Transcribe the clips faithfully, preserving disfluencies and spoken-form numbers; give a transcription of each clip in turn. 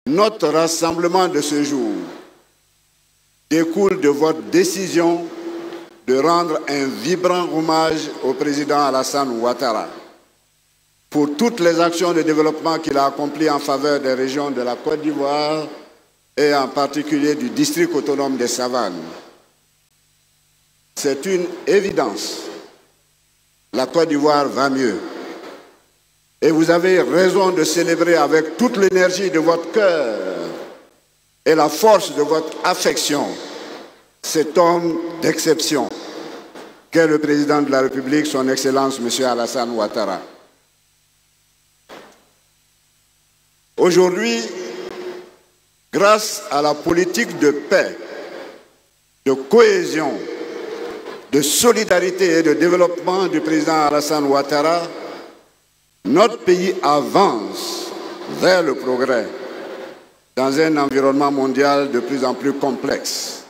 Notre rassemblement de ce jour découle de votre décision de rendre un vibrant hommage au président Alassane Ouattara pour toutes les actions de développement qu'il a accomplies en faveur des régions de la Côte d'Ivoire et en particulier du district autonome des Savanes. C'est une évidence. La Côte d'Ivoire va mieux. Et vous avez raison de célébrer avec toute l'énergie de votre cœur et la force de votre affection cet homme d'exception qu'est le président de la République, son Excellence M. Alassane Ouattara. Aujourd'hui, grâce à la politique de paix, de cohésion, de solidarité et de développement du président Alassane Ouattara, notre pays avance vers le progrès dans un environnement mondial de plus en plus complexe.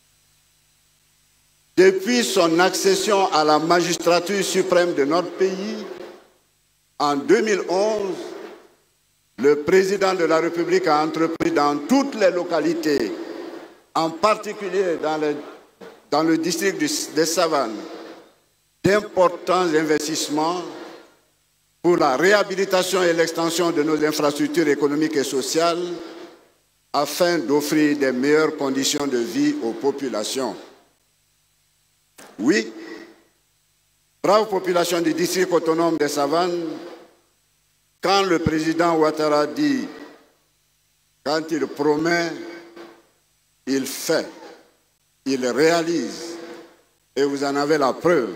Depuis son accession à la magistrature suprême de notre pays, en deux mille onze, le président de la République a entrepris dans toutes les localités, en particulier dans le, dans le district des Savanes, d'importants investissements pour la réhabilitation et l'extension de nos infrastructures économiques et sociales afin d'offrir des meilleures conditions de vie aux populations. Oui, brave population du district autonome des Savanes, quand le président Ouattara dit, quand il promet, il fait, il réalise, et vous en avez la preuve.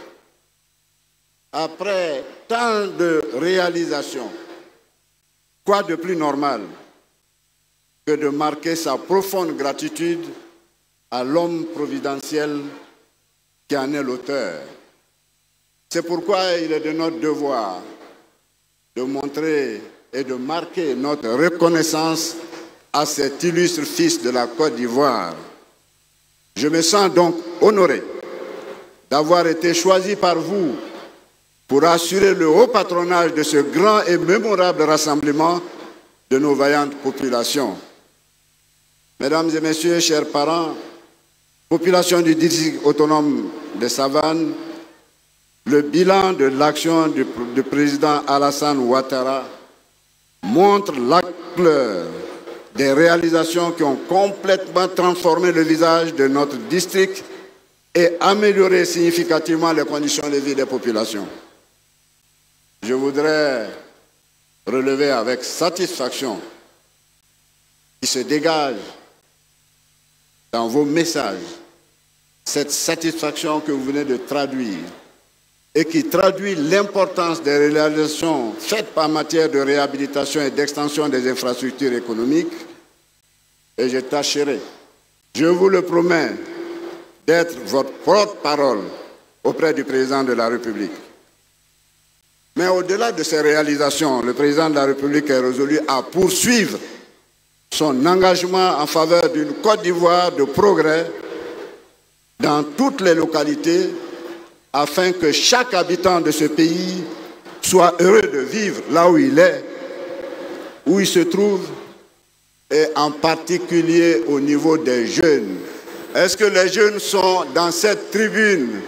Après tant de réalisations, quoi de plus normal que de marquer sa profonde gratitude à l'homme providentiel qui en est l'auteur. C'est pourquoi il est de notre devoir de montrer et de marquer notre reconnaissance à cet illustre fils de la Côte d'Ivoire. Je me sens donc honoré d'avoir été choisi par vous pour assurer le haut patronage de ce grand et mémorable rassemblement de nos vaillantes populations. Mesdames et messieurs, chers parents, population du district autonome des Savanes, le bilan de l'action du, du président Alassane Ouattara montre la couleur des réalisations qui ont complètement transformé le visage de notre district et amélioré significativement les conditions de vie des populations. Je voudrais relever avec satisfaction qui se dégage dans vos messages, cette satisfaction que vous venez de traduire et qui traduit l'importance des réalisations faites en matière de réhabilitation et d'extension des infrastructures économiques. Et je tâcherai, je vous le promets, d'être votre porte-parole auprès du président de la République. Mais au-delà de ces réalisations, le président de la République est résolu à poursuivre son engagement en faveur d'une Côte d'Ivoire de progrès dans toutes les localités afin que chaque habitant de ce pays soit heureux de vivre là où il est, où il se trouve, et en particulier au niveau des jeunes. Est-ce que les jeunes sont dans cette tribune?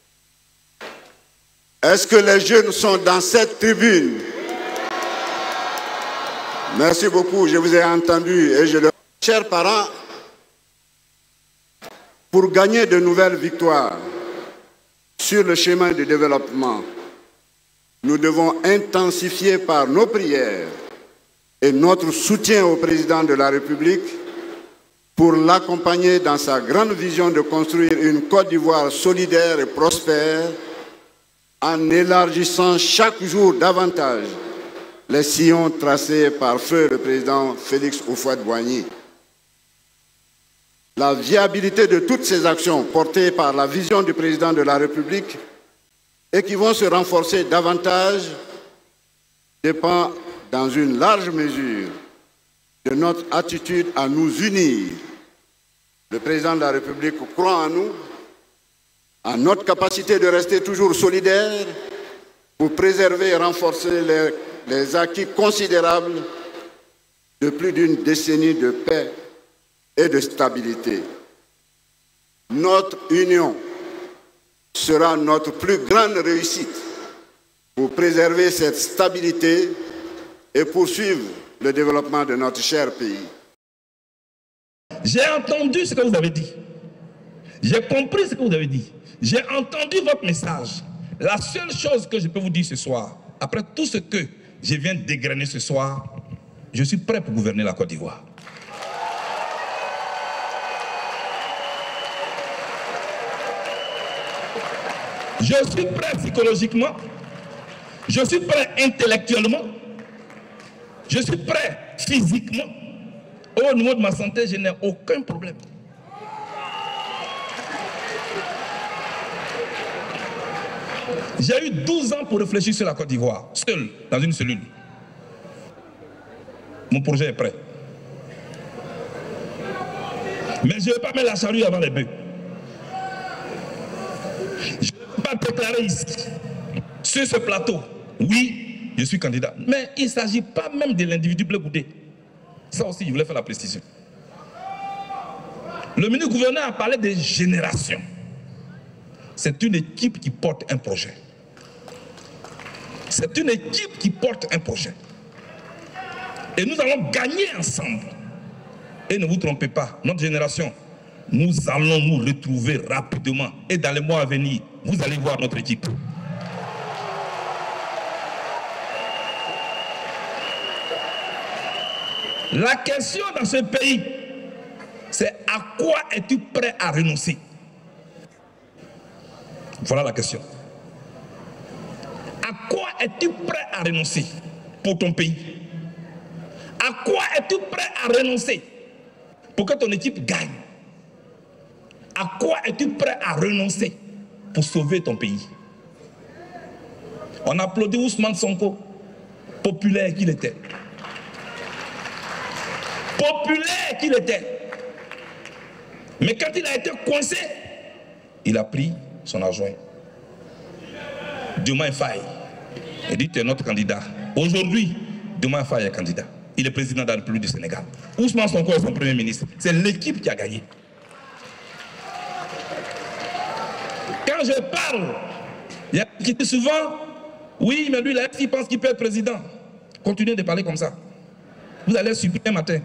Est-ce que les jeunes sont dans cette tribune? Merci beaucoup, je vous ai entendu et je le... Chers parents, pour gagner de nouvelles victoires sur le chemin du développement, nous devons intensifier par nos prières et notre soutien au président de la République pour l'accompagner dans sa grande vision de construire une Côte d'Ivoire solidaire et prospère en élargissant chaque jour davantage les sillons tracés par feu le président Félix Houphouët-Boigny. La viabilité de toutes ces actions portées par la vision du président de la République et qui vont se renforcer davantage dépend dans une large mesure de notre attitude à nous unir. Le président de la République croit en nous, en notre capacité de rester toujours solidaires pour préserver et renforcer les, les acquis considérables de plus d'une décennie de paix et de stabilité. Notre union sera notre plus grande réussite pour préserver cette stabilité et poursuivre le développement de notre cher pays. J'ai entendu ce que vous avez dit. J'ai compris ce que vous avez dit. J'ai entendu votre message. La seule chose que je peux vous dire ce soir, après tout ce que je viens de dégrainer ce soir, je suis prêt pour gouverner la Côte d'Ivoire. Je suis prêt psychologiquement, je suis prêt intellectuellement, je suis prêt physiquement. Au niveau de ma santé, je n'ai aucun problème. J'ai eu douze ans pour réfléchir sur la Côte d'Ivoire, seul, dans une cellule. Mon projet est prêt. Mais je ne vais pas mettre la charrue avant les bœufs. Je ne vais pas déclarer ici, sur ce plateau, oui, je suis candidat. Mais il ne s'agit pas même de l'individu Blé Goudé. Ça aussi, je voulais faire la précision. Le ministre-gouverneur a parlé des générations. C'est une équipe qui porte un projet. C'est une équipe qui porte un projet. Et nous allons gagner ensemble. Et ne vous trompez pas, notre génération, nous allons nous retrouver rapidement. Et dans les mois à venir, vous allez voir notre équipe. La question dans ce pays, c'est à quoi es-tu prêt à renoncer? Voilà la question. À quoi es-tu prêt à renoncer pour ton pays? À quoi es-tu prêt à renoncer pour que ton équipe gagne? À quoi es-tu prêt à renoncer pour sauver ton pays? On applaudit Ousmane Sonko, populaire qu'il était. Populaire qu'il était. Mais quand il a été coincé, il a pris son adjoint, Diomaye Faye. Il dit, tu es notre candidat. Aujourd'hui, Diomaye Faye est candidat. Il est président de la République du Sénégal. Ousmane Sonko est son premier ministre. C'est l'équipe qui a gagné. Quand je parle, il y a qui dit souvent, oui, mais lui, là, il pense qu'il peut être président. Continuez de parler comme ça. Vous allez supprimer un matin.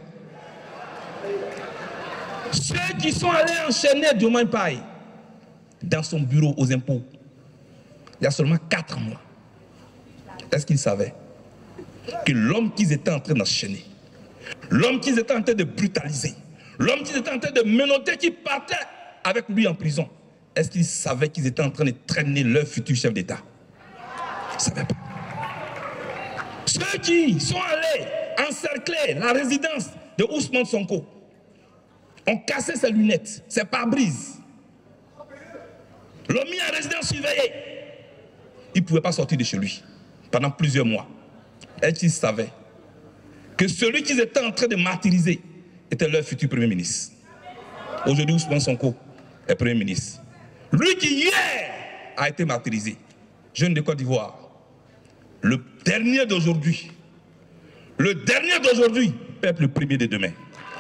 Ceux qui sont allés enchaîner Diomaye Faye dans son bureau aux impôts, il y a seulement quatre mois. Est-ce qu'ils savaient que l'homme qu'ils étaient en train d'enchaîner, l'homme qu'ils étaient en train de brutaliser, l'homme qu'ils étaient en train de menotter, qui partait avec lui en prison, est-ce qu'ils savaient qu'ils étaient en train de traîner leur futur chef d'État? Ils ne savaient pas. Ceux qui sont allés encercler la résidence de Ousmane Sonko ont cassé ses lunettes, ses pare-brises, l'ont mis en résidence surveillée. Il ne pouvait pas sortir de chez lui pendant plusieurs mois. Est-ce qu'ils savaient que celui qu'ils étaient en train de martyriser était leur futur Premier ministre? Aujourd'hui, Ousmane Sonko est Premier ministre. Lui qui hier a été martyrisé, jeune de Côte d'Ivoire, le dernier d'aujourd'hui, le dernier d'aujourd'hui, peuple le premier de demain.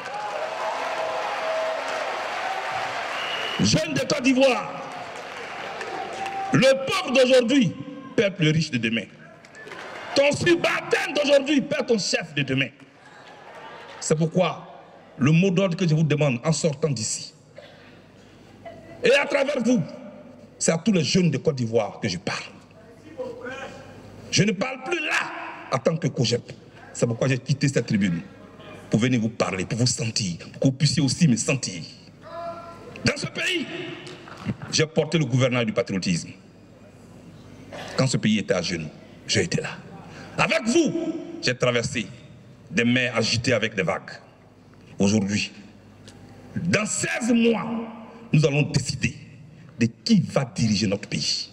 Jeune de Côte d'Ivoire, le pauvre d'aujourd'hui, peuple riche de demain. Ton subalterne d'aujourd'hui perd ton chef de demain. C'est pourquoi le mot d'ordre que je vous demande en sortant d'ici, et à travers vous, c'est à tous les jeunes de Côte d'Ivoire que je parle. Je ne parle plus là en tant que COGEP. C'est pourquoi j'ai quitté cette tribune, pour venir vous parler, pour vous sentir, pour que vous puissiez aussi me sentir. Dans ce pays, j'ai porté le gouvernement du patriotisme. Quand ce pays était à genoux, j'ai été là. Avec vous, j'ai traversé des mers agitées avec des vagues. Aujourd'hui, dans seize mois, nous allons décider de qui va diriger notre pays.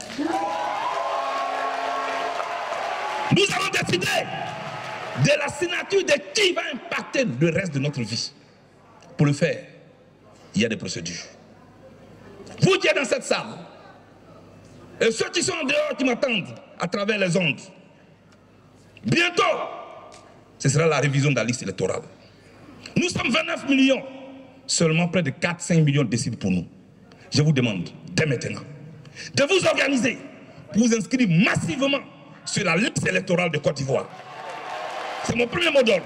Nous allons décider de la signature de qui va impacter le reste de notre vie. Pour le faire, il y a des procédures. Vous qui êtes dans cette salle, et ceux qui sont en dehors qui m'attendent à travers les ondes, bientôt, ce sera la révision de la liste électorale. Nous sommes vingt-neuf millions. Seulement près de quatre à cinq millions décident pour nous. Je vous demande, dès maintenant, de vous organiser pour vous inscrire massivement sur la liste électorale de Côte d'Ivoire. C'est mon premier mot d'ordre.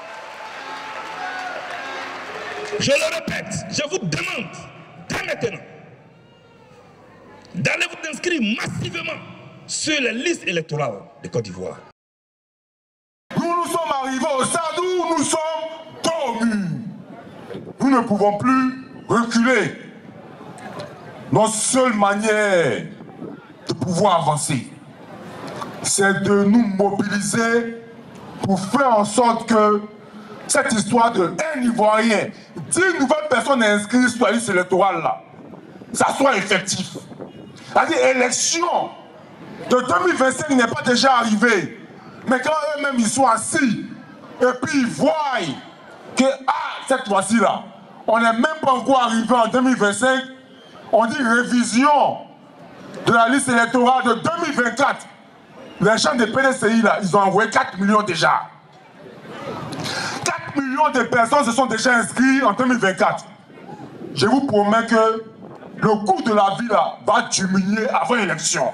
Je le répète, je vous demande, dès maintenant, d'aller vous inscrire massivement sur les listes électorales de Côte d'Ivoire. Nous nous sommes arrivés au stade où nous sommes dormis. Nous ne pouvons plus reculer. Notre seule manière de pouvoir avancer, c'est de nous mobiliser pour faire en sorte que cette histoire de un Ivoirien, dix nouvelles personnes inscrites sur la liste électorale, là, ça soit effectif. C'est-à-dire, l'élection de deux mille vingt-cinq n'est pas déjà arrivée. Mais quand eux-mêmes ils sont assis, et puis ils voient que, ah, cette fois-ci-là, on n'est même pas encore arrivé en deux mille vingt-cinq, on dit révision de la liste électorale de deux mille vingt-quatre. Les gens de P D C I, là, ils ont envoyé quatre millions déjà. quatre millions de personnes se sont déjà inscrites en deux mille vingt-quatre. Je vous promets que le coût de la vie là, va diminuer avant l'élection.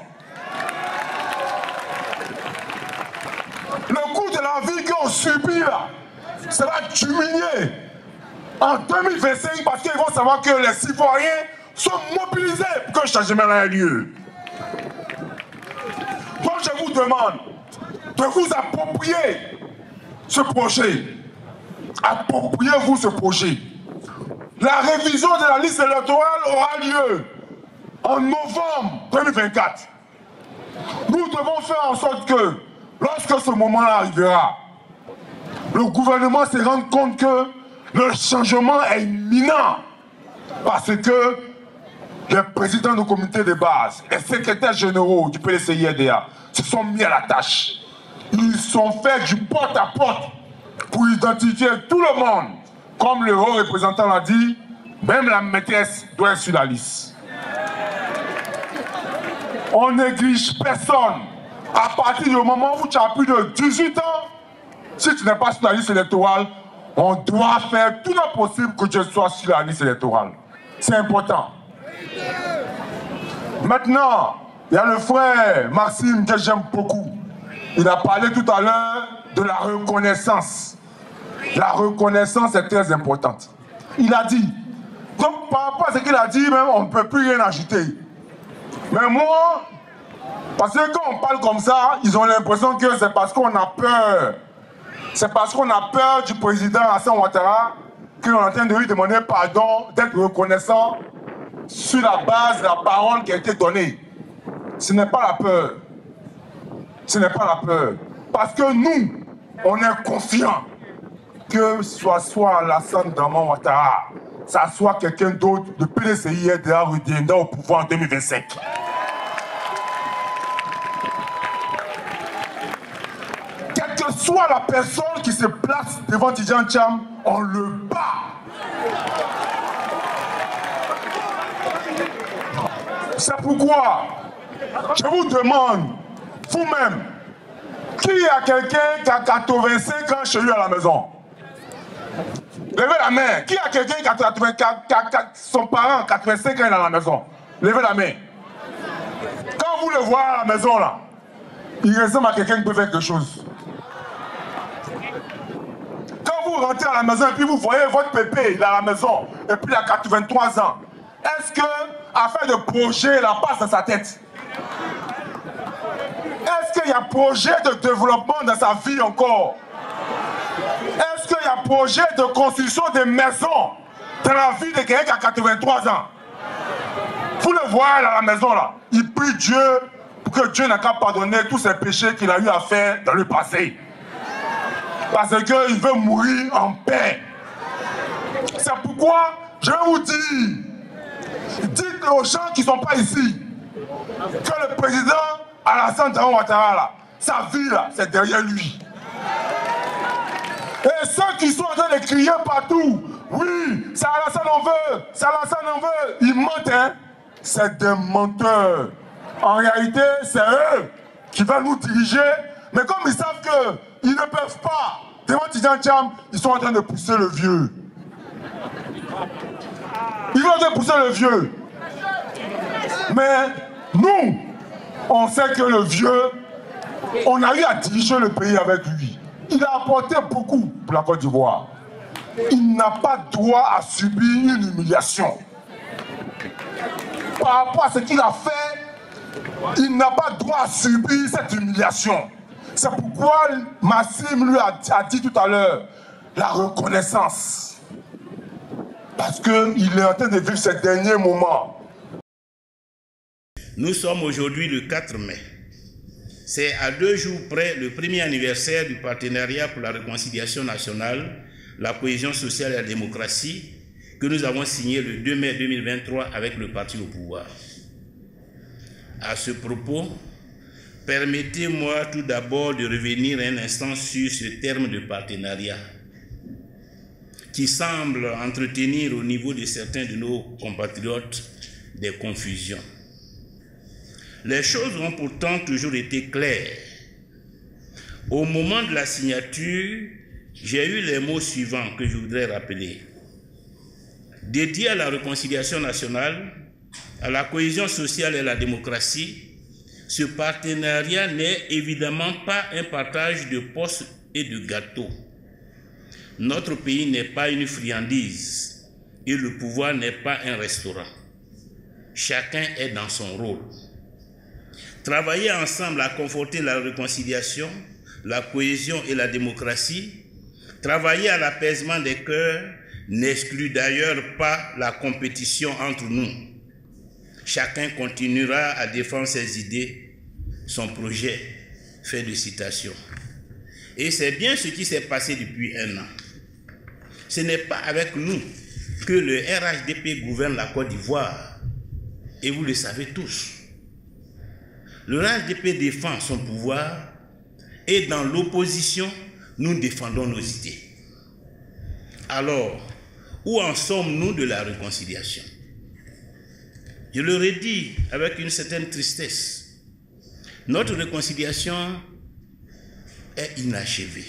Le coût de la vie qu'on subit là, ça va diminuer en deux mille vingt-cinq parce qu'ils vont savoir que les citoyens sont mobilisés pour que le changement ait lieu. Donc je vous demande de vous approprier ce projet. Appropriez-vous ce projet. La révision de la liste électorale aura lieu en novembre deux mille vingt-quatre. Nous devons faire en sorte que, lorsque ce moment arrivera, le gouvernement se rende compte que le changement est imminent. Parce que les présidents du comité de base, les secrétaires généraux du P D C I R D A se sont mis à la tâche. Ils ont fait du porte-à-porte pour identifier tout le monde. Comme le haut représentant l'a dit, même la maîtresse doit être sur la liste. On néglige personne. À partir du moment où tu as plus de dix-huit ans, si tu n'es pas sur la liste électorale, on doit faire tout le possible que tu sois sur la liste électorale. C'est important. Maintenant, il y a le frère Maxime que j'aime beaucoup. Il a parlé tout à l'heure de la reconnaissance. La reconnaissance est très importante. Il a dit, donc par rapport à ce qu'il a dit, même on ne peut plus rien ajouter. Mais moi, parce que quand on parle comme ça, ils ont l'impression que c'est parce qu'on a peur. C'est parce qu'on a peur du président Alassane Ouattara qu'on est en train de lui demander pardon, d'être reconnaissant sur la base de la parole qui a été donnée. Ce n'est pas la peur. Ce n'est pas la peur. Parce que nous, on est confiants que ce soit, soit Alassane Ouattara, ça soit quelqu'un d'autre, de P D C I R D A reviendra au pouvoir en deux mille vingt-cinq. Quelle que soit la personne qui se place devant Tidjane Thiam, on le bat. C'est pourquoi je vous demande, vous-même, qui a quelqu'un qui a quatre-vingt-cinq ans chez lui à la maison? Levez la main. Qui a quelqu'un qui a quatre-vingt-quatre, son parent quatre-vingt-cinq ans à la maison? Levez la main. Quand vous le voyez à la maison là, il ressemble à quelqu'un qui peut faire quelque chose. Quand vous rentrez à la maison et puis vous voyez votre pépé, il est à la maison, et puis il a quatre-vingt-trois ans, est-ce que, afin de projet la passe dans sa tête, est-ce qu'il y a projet de développement dans sa vie encore? Est-ce qu'il y a projet de construction de maisons dans la vie de quelqu'un qui a quatre-vingt-trois ans? Vous le voyez à la maison là, il prie Dieu pour que Dieu n'a qu'à pardonner tous ses péchés qu'il a eu à faire dans le passé. Parce qu'il veut mourir en paix. C'est pourquoi je vais vous dire, dites aux gens qui ne sont pas ici, que le président Alassane Ouattara là, sa vie là, c'est derrière lui. Et ceux qui sont en train de crier partout, oui, c'est Alassane on veut, c'est Alassane on veut, ils mentent, hein. C'est des menteurs. En réalité, c'est eux qui veulent nous diriger, mais comme ils savent qu'ils ne peuvent pas Devant Tidjane Thiam, ils sont en train de pousser le vieux. Ils sont en train de pousser le vieux. Mais nous, on sait que le vieux, on a eu à diriger le pays avec lui. Il a apporté beaucoup pour la Côte d'Ivoire. Il n'a pas droit à subir une humiliation. Par rapport à ce qu'il a fait, il n'a pas droit à subir cette humiliation. C'est pourquoi Massim lui a, a dit tout à l'heure, la reconnaissance. Parce qu'il est en train de vivre ces derniers moments. Nous sommes aujourd'hui le quatre mai. C'est à deux jours près le premier anniversaire du partenariat pour la réconciliation nationale, la cohésion sociale et la démocratie que nous avons signé le deux mai deux mille vingt-trois avec le parti au pouvoir. À ce propos, permettez-moi tout d'abord de revenir un instant sur ce terme de partenariat qui semble entretenir au niveau de certains de nos compatriotes des confusions. Les choses ont pourtant toujours été claires. Au moment de la signature, j'ai eu les mots suivants que je voudrais rappeler. Dédié à la réconciliation nationale, à la cohésion sociale et à la démocratie, ce partenariat n'est évidemment pas un partage de postes et de gâteaux. Notre pays n'est pas une friandise et le pouvoir n'est pas un restaurant. Chacun est dans son rôle. Travailler ensemble à conforter la réconciliation, la cohésion et la démocratie, travailler à l'apaisement des cœurs n'exclut d'ailleurs pas la compétition entre nous. Chacun continuera à défendre ses idées, son projet. Fin de citation. Et c'est bien ce qui s'est passé depuis un an. Ce n'est pas avec nous que le R H D P gouverne la Côte d'Ivoire. Et vous le savez tous. Le R H D P défend son pouvoir et dans l'opposition, nous défendons nos idées. Alors, où en sommes-nous de la réconciliation? Je le redis avec une certaine tristesse. Notre réconciliation est inachevée.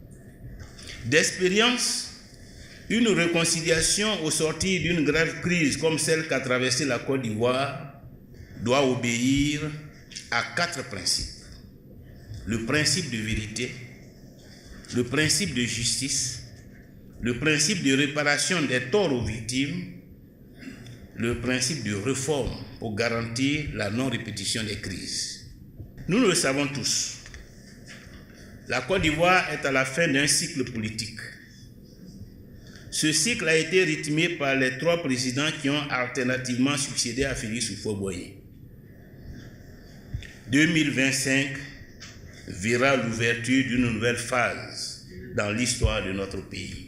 D'expérience, une réconciliation au sortir d'une grave crise comme celle qu'a traversée la Côte d'Ivoire doit obéir à quatre principes. Le principe de vérité, le principe de justice, le principe de réparation des torts aux victimes, le principe de réforme pour garantir la non-répétition des crises. Nous le savons tous. La Côte d'Ivoire est à la fin d'un cycle politique. Ce cycle a été rythmé par les trois présidents qui ont alternativement succédé à Félix Houphouët-Boigny. deux mille vingt-cinq verra l'ouverture d'une nouvelle phase dans l'histoire de notre pays.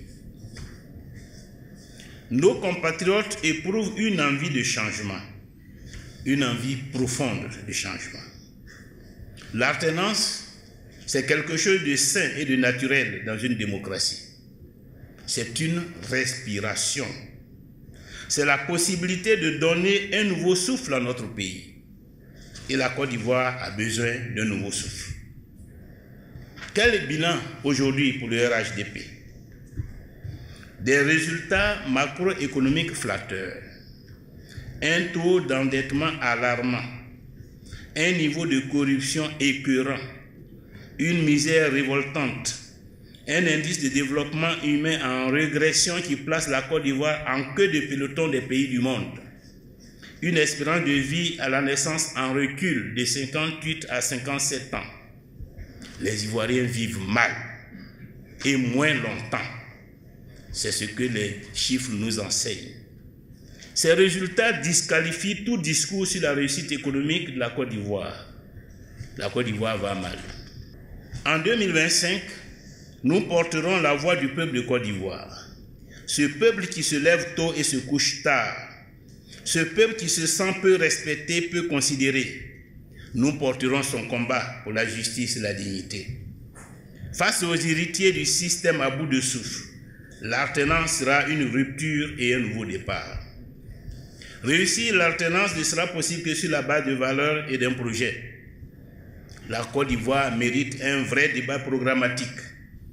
Nos compatriotes éprouvent une envie de changement, une envie profonde de changement. L'alternance, c'est quelque chose de sain et de naturel dans une démocratie. C'est une respiration. C'est la possibilité de donner un nouveau souffle à notre pays. Et la Côte d'Ivoire a besoin d'un nouveau souffle. Quel est le bilan aujourd'hui pour le R H D P? Des résultats macroéconomiques flatteurs, un taux d'endettement alarmant, un niveau de corruption écœurant, une misère révoltante, un indice de développement humain en régression qui place la Côte d'Ivoire en queue de peloton des pays du monde, une espérance de vie à la naissance en recul de cinquante-huit à cinquante-sept ans. Les Ivoiriens vivent mal et moins longtemps. C'est ce que les chiffres nous enseignent. Ces résultats disqualifient tout discours sur la réussite économique de la Côte d'Ivoire. La Côte d'Ivoire va mal. En deux mille vingt-cinq, nous porterons la voix du peuple de Côte d'Ivoire. Ce peuple qui se lève tôt et se couche tard. Ce peuple qui se sent peu respecté, peu considéré. Nous porterons son combat pour la justice et la dignité. Face aux héritiers du système à bout de souffle, l'alternance sera une rupture et un nouveau départ. Réussir l'alternance ne sera possible que sur la base de valeurs et d'un projet. La Côte d'Ivoire mérite un vrai débat programmatique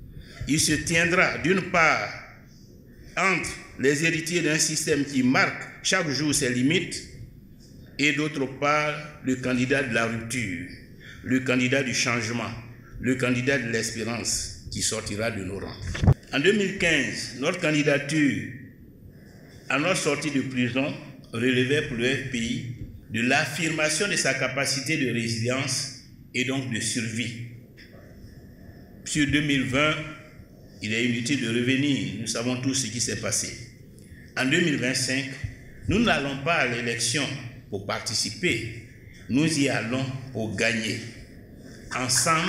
il se tiendra d'une part entre les héritiers d'un système qui marque chaque jour ses limites et d'autre part le candidat de la rupture, le candidat du changement, le candidat de l'espérance qui sortira de nos rangs. En deux mille quinze, notre candidature à notre sortie de prison relevait pour le F P I de l'affirmation de sa capacité de résilience et donc de survie. Sur deux mille vingt, il est inutile de revenir, nous savons tous ce qui s'est passé. En deux mille vingt-cinq, nous n'allons pas à l'élection pour participer, nous y allons pour gagner. Ensemble,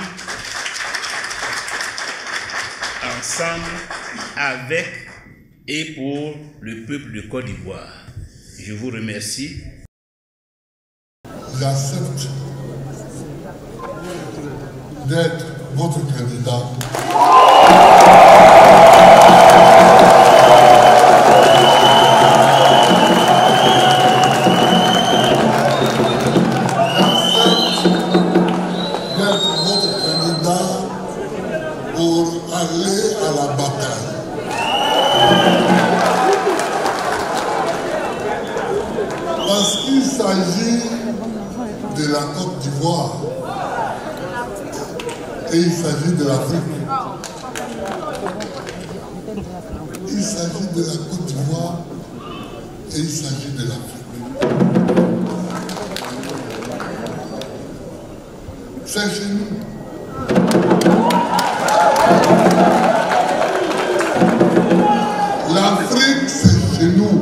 ensemble, avec et pour le peuple de Côte d'Ivoire. Je vous remercie. J'accepte d'être votre candidat. Pour aller à la bataille. Parce qu'il s'agit de la Côte d'Ivoire et il s'agit de l'Afrique. Il s'agit de la Côte d'Ivoire et il s'agit de l'Afrique. C'est chez nous. L'Afrique, c'est chez nous.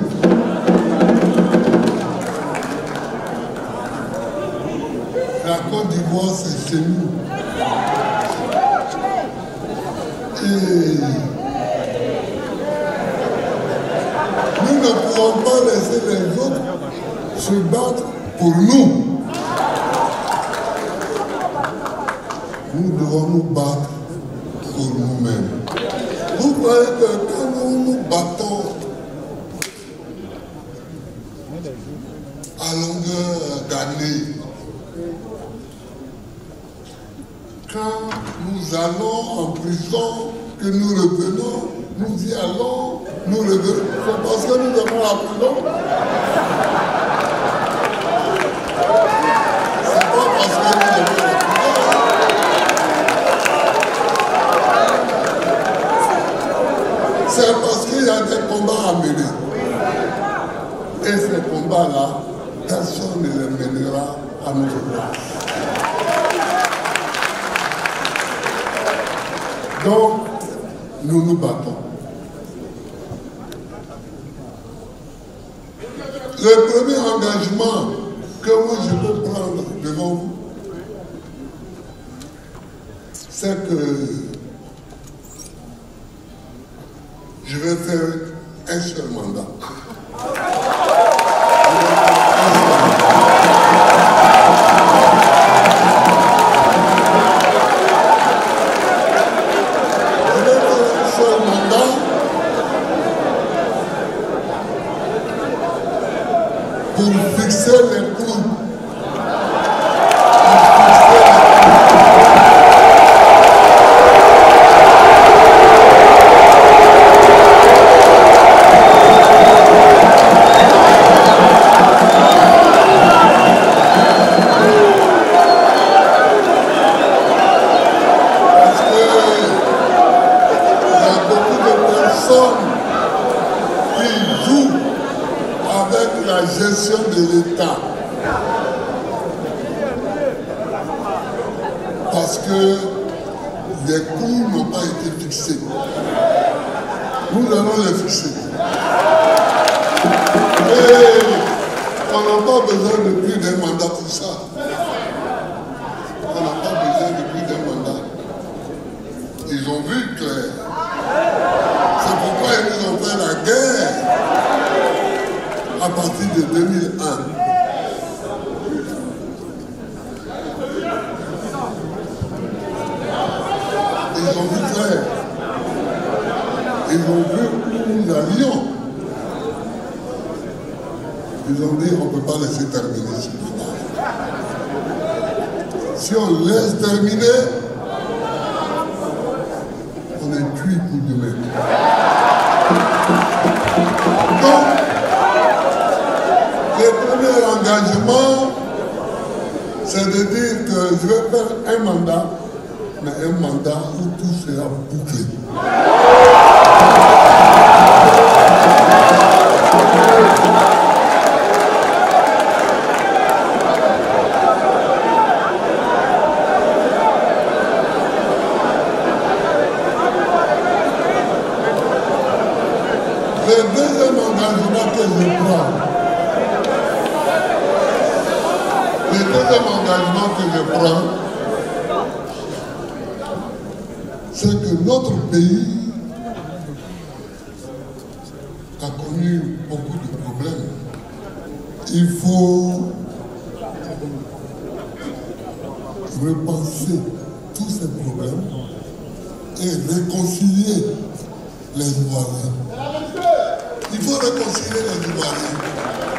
La Côte d'Ivoire, c'est chez nous. Et nous ne pouvons pas laisser les autres se battre pour nous. Nous devons nous battre pour nous-mêmes. Vous croyez que quand nous nous battons à longueur d'année, quand nous allons en prison, que nous revenons, nous y allons, nous revenons, c'est parce que nous avons la prison. C'est pas parce que nous avons la prison. C'est parce qu'il y a des combats à mener. Et ces combats-là, personne ne les mènera à notre place. Donc, nous nous battons. Le premier engagement que moi je peux prendre devant vous, c'est que je vais faire un seul mandat. Je vais faire un seul mandat pour fixer les clous. La gestion de l'État. Parce que les coûts n'ont pas été fixés. Nous allons les fixer. Et on n'a pas besoin de plus d'un mandat pour ça. On n'a pas besoin de plus d'un mandat. Ils ont vu clair. C'est pourquoi ils nous ont fait la guerre. À partir de deux mille un. Ils ont vu clair. Ils ont vu où nous allions. Ils ont dit on ne peut pas laisser terminer ce mandat. Si on laisse terminer, on est cuit. pour demain. Donc, le premier engagement, c'est de dire que je vais faire un mandat, mais un mandat où tout sera bouclé. Le deuxième engagement que je prends, le deuxième engagement que je prends, c'est que notre pays a connu beaucoup de problèmes. Il faut repenser tous ces problèmes et réconcilier les Ivoiriens. Il faut réconcilier les Ivoiriens.